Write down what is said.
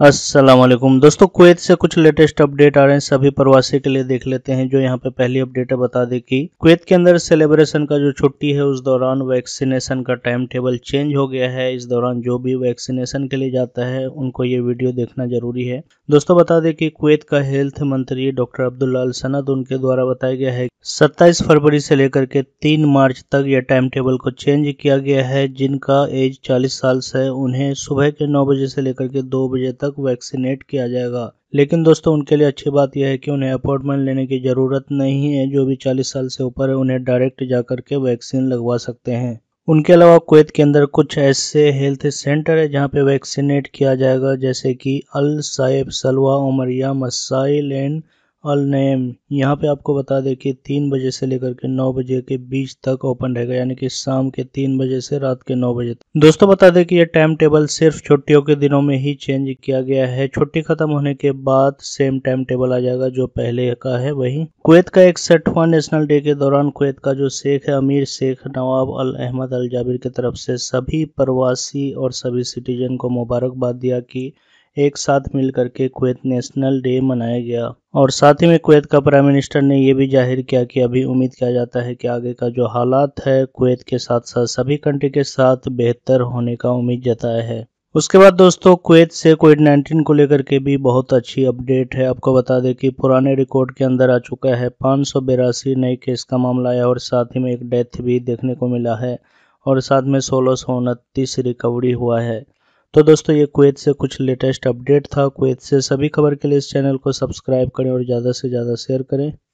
अस्सलाम वालेकुम दोस्तों, कुवैत से कुछ लेटेस्ट अपडेट आ रहे हैं सभी प्रवासी के लिए। देख लेते हैं। जो यहाँ पे पहली अपडेट है, बता दें कि कुवैत के अंदर सेलिब्रेशन का जो छुट्टी है उस दौरान वैक्सीनेशन का टाइम टेबल चेंज हो गया है। इस दौरान जो भी वैक्सीनेशन के लिए जाता है उनको ये वीडियो देखना जरूरी है। दोस्तों बता दें कि कुवैत का हेल्थ मंत्री डॉक्टर अब्दुल्ला अल सनद, उनके द्वारा बताया गया है 27 फरवरी से लेकर के 3 मार्च तक यह टाइम टेबल को चेंज किया गया है। जिनका एज 40 साल से है उन्हें सुबह के 9 बजे से लेकर के 2 बजे तक वैक्सीनेट किया जाएगा। लेकिन दोस्तों उनके लिए अच्छी बात यह है कि उन्हें अपॉइंटमेंट लेने की ज़रूरत नहीं है। जो भी 40 साल से ऊपर है उन्हें डायरेक्ट जाकर के वैक्सीन लगवा सकते हैं। उनके अलावा कुवैत के अंदर कुछ ऐसे हेल्थ सेंटर है जहां पे वैक्सीनेट किया जाएगा, जैसे कि अल साइब, सलवा, उमरिया, मसाइल एंड अल नईम। यहाँ पे आपको बता दें कि 3 बजे से लेकर के 9 बजे के बीच तक ओपन रहेगा, यानी कि शाम के 3 बजे से रात के 9 बजे तक। दोस्तों बता दें कि ये टाइम टेबल सिर्फ छुट्टियों के दिनों में ही चेंज किया गया है। छुट्टी खत्म होने के बाद सेम टाइम टेबल आ जाएगा जो पहले का है वही। कुवैत का 61वां नेशनल डे के दौरान कुवैत का जो शेख है, अमीर शेख नवाब अल अहमद अल जाबिर की तरफ से सभी प्रवासी और सभी सिटीजन को मुबारकबाद दिया कि एक साथ मिल करके कुवैत नेशनल डे मनाया गया। और साथ ही में कुवैत का प्राइम मिनिस्टर ने यह भी जाहिर किया कि अभी उम्मीद किया जाता है कि आगे का जो हालात है कुवैत के साथ साथ सभी कंट्री के साथ बेहतर होने का उम्मीद जताया है। उसके बाद दोस्तों कुवैत से कोविड-19 को लेकर के भी बहुत अच्छी अपडेट है। आपको बता दें कि पुराने रिकॉर्ड के अंदर आ चुका है 582 नए केस का मामला है और साथ ही में एक डेथ भी देखने को मिला है और साथ में 1629 रिकवरी हुआ है। तो दोस्तों ये कुवैत से कुछ लेटेस्ट अपडेट था। कुवैत से सभी खबर के लिए इस चैनल को सब्सक्राइब करें और ज़्यादा से ज़्यादा शेयर करें।